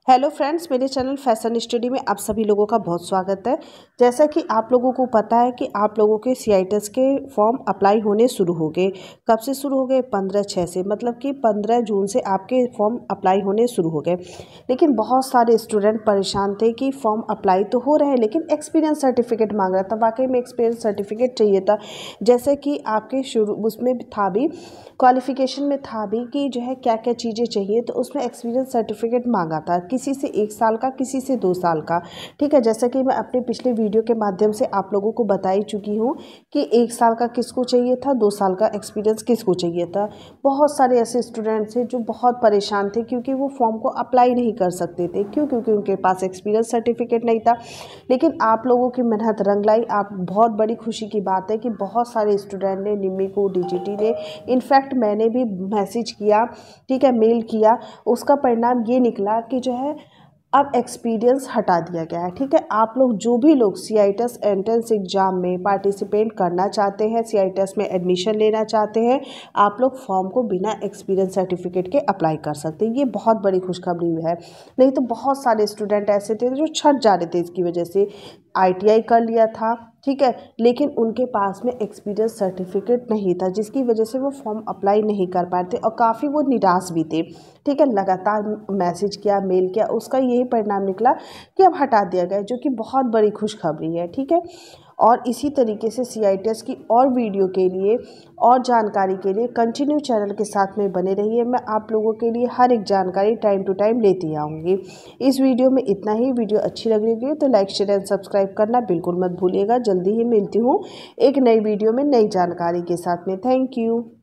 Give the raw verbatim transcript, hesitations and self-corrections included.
Hello friends, मेरे channel fashion study में आप सभी लोगों का बहुत स्वागत है। जैसा कि आप लोगों को पता है कि आप लोगों के सीआईटीएस के फॉर्म अप्लाई होने शुरू हो गए। कब से शुरू हो गए? पंद्रह छः से, मतलब कि पंद्रह जून से आपके फॉर्म अप्लाई होने शुरू हो गए। लेकिन बहुत सारे स्टूडेंट परेशान थे कि फॉर्म अप्लाई तो हो रहे हैं लेकिन एक्सपीरियंस सर्टिफिकेट मांग रहा था। वाकई में एक्सपीरियंस सर्टिफिकेट चाहिए था, जैसे कि आपके शुरू उसमें था भी, क्वालिफिकेशन में था भी कि जो है क्या क्या चीज़ें चाहिए, तो उसमें एक्सपीरियंस सर्टिफिकेट मांगा था, किसी से एक साल का, किसी से दो साल का। ठीक है, जैसा कि मैं अपने पिछले वीडियो के माध्यम से आप लोगों को बता ही चुकी हूँ कि एक साल का किसको चाहिए था, दो साल का एक्सपीरियंस किसको चाहिए था। बहुत सारे ऐसे स्टूडेंट्स थे जो बहुत परेशान थे क्योंकि वो फॉर्म को अप्लाई नहीं कर सकते थे। क्यों? क्योंकि उनके पास एक्सपीरियंस सर्टिफिकेट नहीं था। लेकिन आप लोगों की मेहनत रंग लाई। आप बहुत बड़ी खुशी की बात है कि बहुत सारे स्टूडेंट ने, निम्मी को, डीजीटी ने, इनफैक्ट मैंने भी मैसेज किया, ठीक है, मेल किया, उसका परिणाम ये निकला कि जो है अब एक्सपीरियंस हटा दिया गया है। ठीक है, आप लोग जो भी लोग सीआईटीएस एंट्रेंस एग्जाम में पार्टिसिपेट करना चाहते हैं, सीआईटीएस में एडमिशन लेना चाहते हैं, आप लोग फॉर्म को बिना एक्सपीरियंस सर्टिफिकेट के अप्लाई कर सकते हैं। ये बहुत बड़ी खुशखबरी है। नहीं तो बहुत सारे स्टूडेंट ऐसे थे जो छट जा रहे थे इसकी वजह से। आईटीआई कर लिया था, ठीक है, लेकिन उनके पास में एक्सपीरियंस सर्टिफिकेट नहीं था, जिसकी वजह से वो फॉर्म अप्लाई नहीं कर पाए थे और काफ़ी वो निराश भी थे। ठीक है, लगातार मैसेज किया, मेल किया, उसका यही परिणाम निकला कि अब हटा दिया गया, जो कि बहुत बड़ी खुशखबरी है। ठीक है, और इसी तरीके से सीआईटीएस की और वीडियो के लिए और जानकारी के लिए कंटिन्यू चैनल के साथ में बने रहिए। मैं आप लोगों के लिए हर एक जानकारी टाइम टू टाइम लेती आऊँगी। इस वीडियो में इतना ही। वीडियो अच्छी लग रही है तो लाइक, शेयर एंड सब्सक्राइब करना बिल्कुल मत भूलिएगा। जल्दी ही मिलती हूँ एक नई वीडियो में नई जानकारी के साथ में। Thank you.